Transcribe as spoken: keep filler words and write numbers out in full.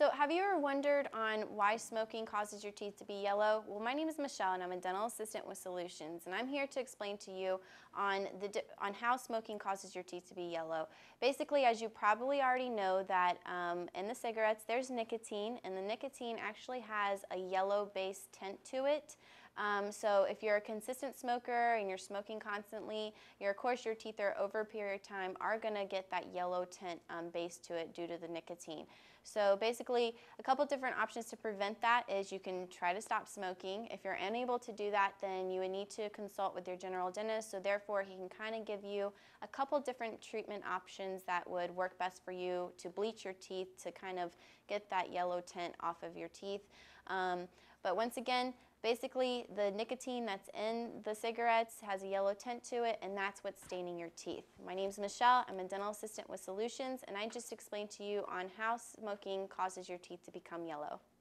So have you ever wondered on why smoking causes your teeth to be yellow? Well, my name is McPhail and I'm a dental assistant with Solutions, and I'm here to explain to you on the on how smoking causes your teeth to be yellow. Basically, as you probably already know, that um, in the cigarettes there's nicotine, and the nicotine actually has a yellow-based tint to it. Um, so if you're a consistent smoker and you're smoking constantly, your, of course your teeth are over a period of time are going to get that yellow tint um, base to it due to the nicotine. So basically, a couple different options to prevent that is you can try to stop smoking. If you're unable to do that, then you would need to consult with your general dentist, so therefore he can kind of give you a couple different treatment options that would work best for you to bleach your teeth to kind of get that yellow tint off of your teeth. Um, but once again, basically, the nicotine that's in the cigarettes has a yellow tint to it, and that's what's staining your teeth. My name's Michelle. I'm a dental assistant with Solutions, and I just explained to you on how smoking causes your teeth to become yellow.